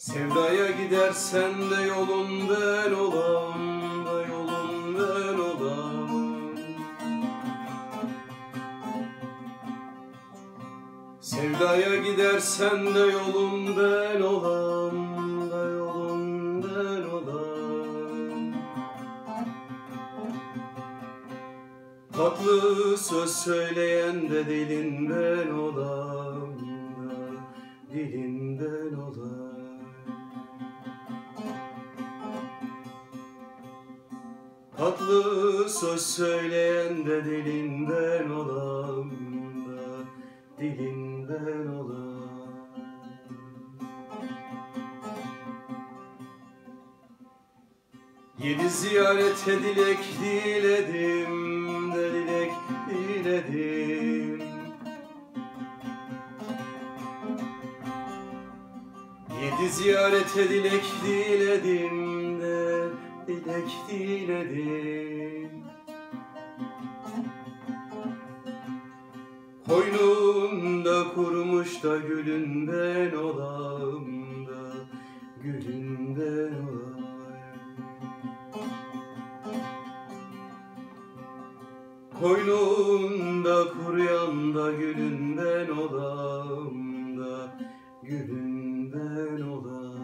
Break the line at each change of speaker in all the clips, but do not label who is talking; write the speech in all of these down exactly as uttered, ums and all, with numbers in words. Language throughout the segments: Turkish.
Sevdaya gidersen de yolun ben olam, da yolun ben olam. Sevdaya gidersen de yolun ben olam, da yolun ben olam. Tatlı söz söyleyen de dilin ben olam, da dilin ben olam. Tatlı söz söyleyen de dilinden olam, da dilinden olam. Yedi ziyarete dilek diledim, de dilek diledim. Yedi ziyarete dilek diledim de dilek diledim. Koynunda kurumuş da gülün ben olam, da gülün ben olam. Koynunda kuruyan da gülün ben olam, da gülün ben olam.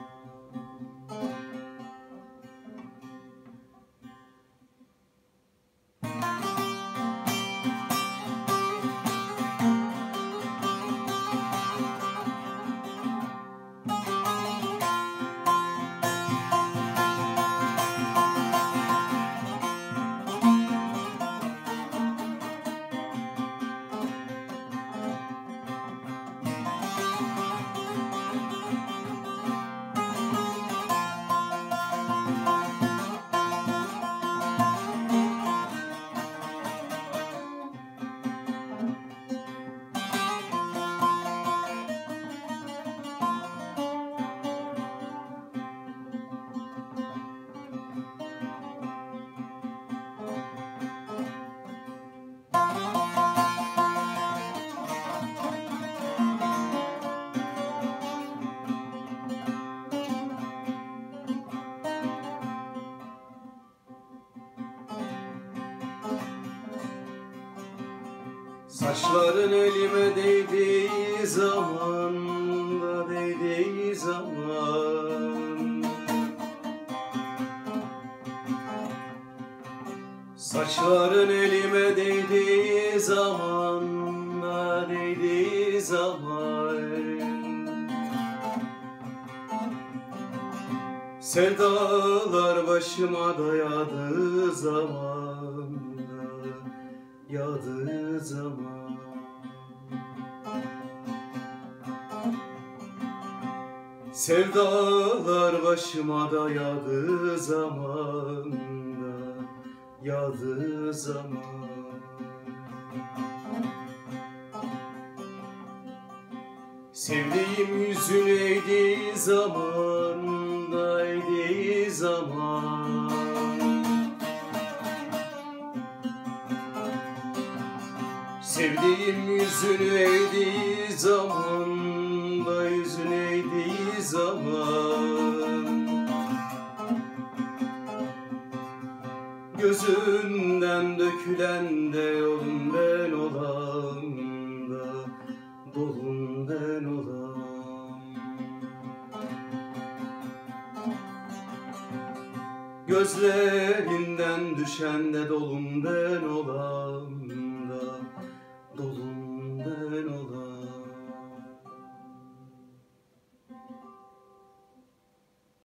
Saçların elime değdiği zaman, da değdiği zaman. Saçların elime değdiği zaman, da değdiği zaman. Sevdalar başıma dayadığı zaman, da yağdığı zaman. Sevdalar başıma dayadığı zaman, da yağdığı zaman. Sevdiğim yüzünü eğdiği zaman, da eğdiği zaman. Sevdiğim yüzünü eğdiği zaman, da yüzünü eğdiği zaman. Gözünden dökülen de yolun ben olam, da dolun ben olam. Gözlerinden düşen de dolun ben olam, da dolun